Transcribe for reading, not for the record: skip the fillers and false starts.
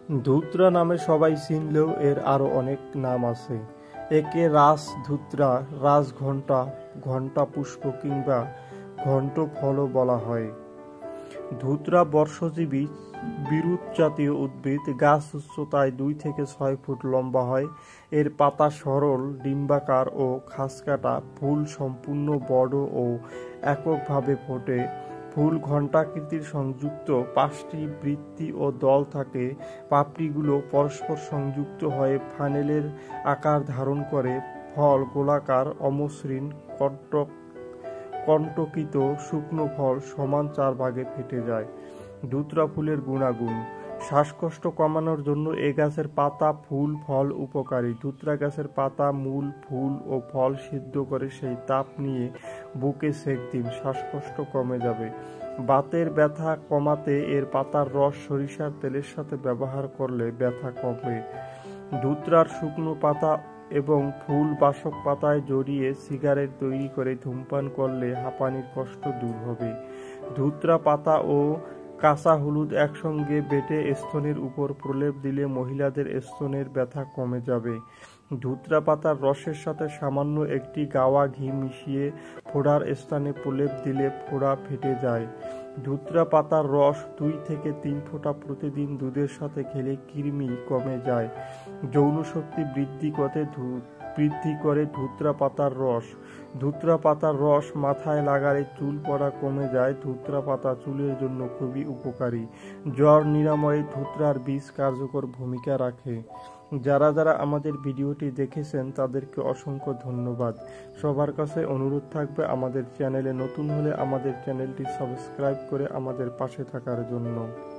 ধুতরা নামে সবাই চিনলেও এর আরো অনেক নাম আছে। একে রাজধুতরা, রাজঘণ্টা, ঘণ্টা পুষ্প কিংবা ঘণ্টফলও বলা হয়। ধুতরা বর্ষজীবী বিরুৎ জাতীয় উদ্ভিদ। গাছ উচ্চতায় 2 থেকে 6 ফুট লম্বা হয়। এর পাতা সরল, ডিম্বাকার ও খাঁজকাটা। ফুল সম্পূর্ণ বড় ও এককভাবে ফোটে। ফুল ঘণ্টাকৃতির সংযুক্ত, 5টি বৃত্তি ও দল থাকে। পাপড়িগুলো পরস্পর সংযুক্ত হয়ে ফানেলের আকার ধারণ করে। ফল গোলাকার, অমসৃণ, কণ্টকিত। শুকনো ফল সমান 4 ভাগে ফেটে যায়। ধুতরা ফুলের গুণাগুণ। শ্বাসকষ্ট কমানোর জন্য এ গাছের পাতা, ফুল, ফল উপকারী। ধুতরা গাছের পাতা, মূল, ফুল ও ফল সিদ্ধ করে সেই তাপ নিয়ে বুকে সেঁক দিন, শ্বাসকষ্ট কমে যাবে। বাতের ব্যথা কমাতে এর পাতার রস সরিষার তেলের সাথে ব্যবহার করলে ব্যথা কমে। ধুতরার শুকনো পাতা এবং ফুল বাসক পাতায় জড়িয়ে সিগারেট তৈরি করে ধূমপান করলে হাঁপানির কষ্ট দূর হবে। ধুতরা পাতা ও কাঁচা হলুদ একসঙ্গে বেটে স্তনের উপর প্রলেপ দিলে মহিলাদের স্তনের ব্যথা কমে যাবে। ধুতরা পাতার রসের সাথে সামান্য একটি গাওয়া ঘি মিশিয়ে ফোড়ার স্থানে প্রলেপ দিলে ফোড়া ফেটে যায়। ধুতরা পাতার রস 2 থেকে 3 ফোঁটা প্রতিদিন দুধের সাথে খেলে কৃমি কমে যায়। যৌন শক্তি বৃদ্ধি করে ধুতরা পাতার রস। ধুতরা পাতার রস মাথায় লাগালে চুল পড়া কমে যায়। ধুতরা পাতা চুলের জন্য খুবই উপকারী। জ্বর নিরাময়ে ধুতরার বীজ কার্যকর ভূমিকা রাখে। যারা আমাদের ভিডিওটি দেখেছেন তাদেরকে অসংখ্য ধন্যবাদ। সবার কাছে অনুরোধ থাকবে আমাদের চ্যানেলে নতুন হলে আমাদের চ্যানেলটি সাবস্ক্রাইব করে আমাদের পাশে থাকার জন্য।